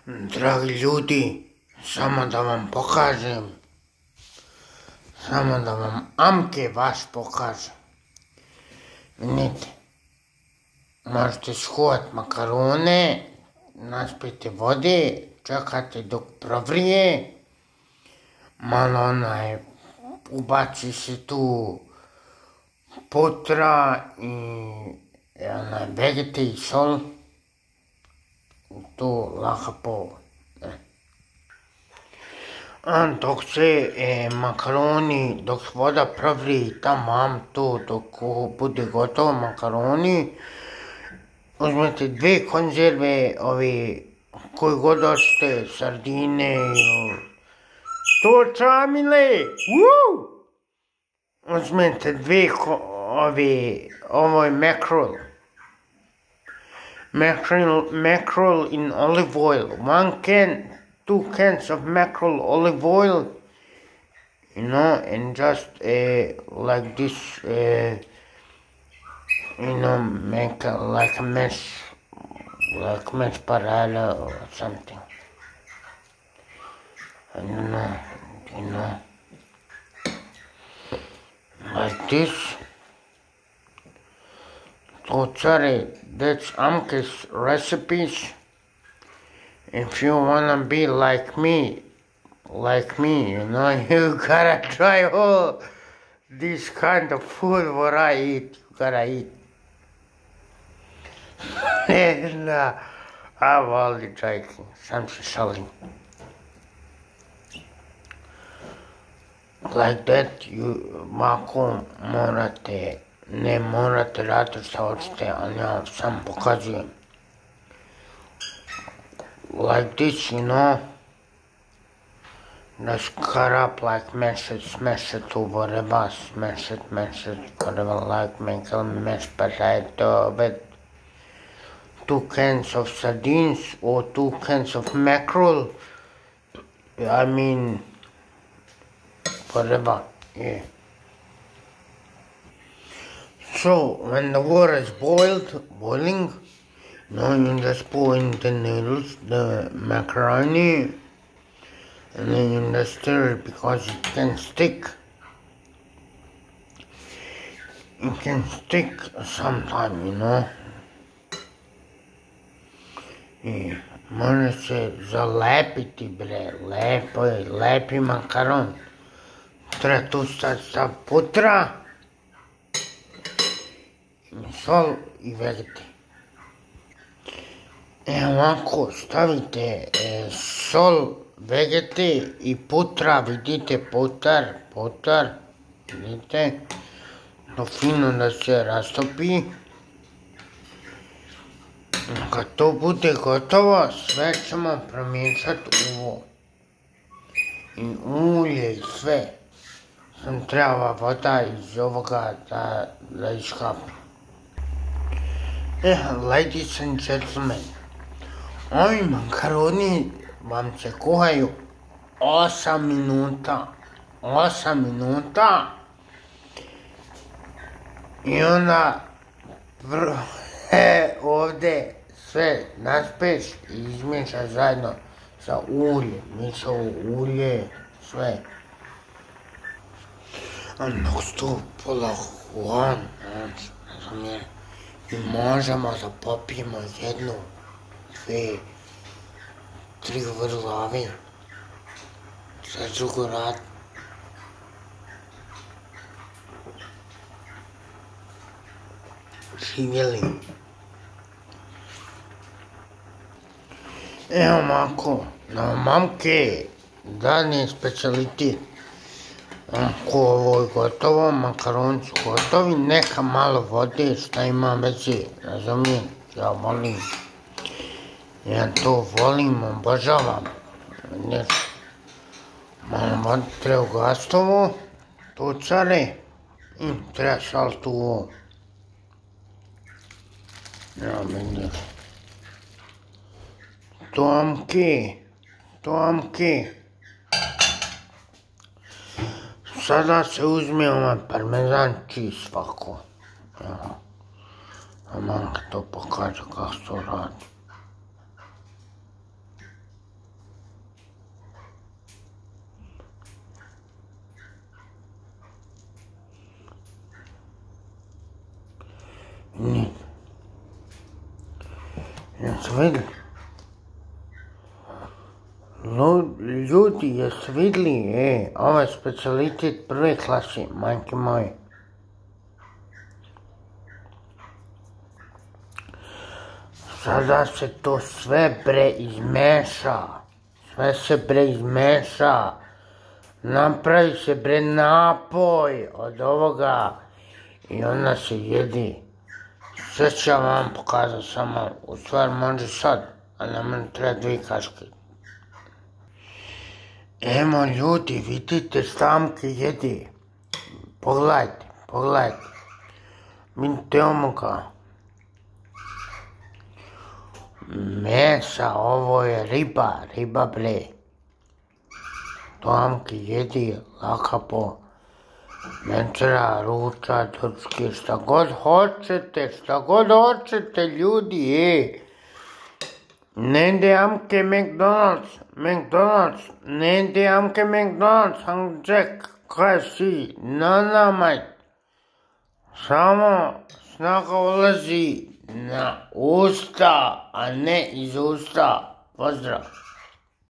Dragi ljudi, samo da vam pokažem, samo da vam amke vaš pokažem. Vidite, možete skuvat makarone, naspijete vode, čekate dok provrije, malo ubaci se tu putra i vegete i sol. Tu lepo. Dok se makaroni, dok voda provri tamam tu, dok bude gotovo makaroni, uzmete 2 konzerve, koji god hoćete, sardine, to čamile, uzmete 2, ovo je mackerel in olive oil, 1 can, 2 cans of mackerel olive oil, and just like this, make like a like mashed potato or something. I don't know, like this. So sorry, that's Amke's recipes. If you wanna be like me, you gotta try all this kind of food what I eat. You gotta eat. And I'm only joking. Something silly. Like that, you ne morate raditi šta hoćete, ali ja sam pokazujem. Like this, just cut up like smash it to whatever, smash it, whatever, like make a mashed potato with 2 cans of sardines or 2 cans of mackerel. I mean, whatever, yeah. So, when the water is boiling, you just pour in the noodles, the macaroni, and then you just stir it because it can stick. It can stick sometime, I može se zalepiti, bre, lepi makaron. Treba tu stav putra, sol i vegete. Ovako stavite sol, vegete i putra, vidite putar, vidite, to fino da se rastopi. Kad to bude gotovo, sve ćemo promiješati ovo. I ulje i sve. Sam treba voda iz ovoga da iskapi. Ladies and gentlemen, ovi makaroni vam se kuhaju 8 minuta. 8 minuta. I onda ovdje sve naspeš i izmiješaš zajedno sa uljem. Mišao ulje, sve. Dok se to pola hladno, i možemo da popijemo 1, 2, 3 vrlave za drugo rad. Živjeli. Evo mako, na mamke dani specijalitet. Ako ovo je gotovo, makaron su gotovi, neka malo vode, šta ima veze, razumijem, ja volim. Ja to volim, obožavam. Malo vode treba ugasiti ovo, to care, i treba saliti u ovo. Ja vidim. To amke. Sada se uzme ovaj parmezan cheese svako. A mamka to pokaže kako se to radi. vidjeli? Ljudi, jesu vidjeli, ovaj specijalitet prve klase, majke moje. Sada se to sve izmeša, sve se izmeša, napravi se napoj od ovoga i onda se jedi. Sve ću ja vam pokazati samo, u stvari može sad, a nama treba 2 kaške. Evo ljudi, vidite Stamke jedi, pogledajte, vidite ovoga. Mesa, ovo je riba bre. Stamke jedi, laka po večera, ručak, doručak, šta god hoćete ljudi, Ne idejamke McDonald's, ne idejamke McDonald's, Jack, kaj si, mate. Samo snaga ulazi na usta, a ne iz usta. Pozdrav.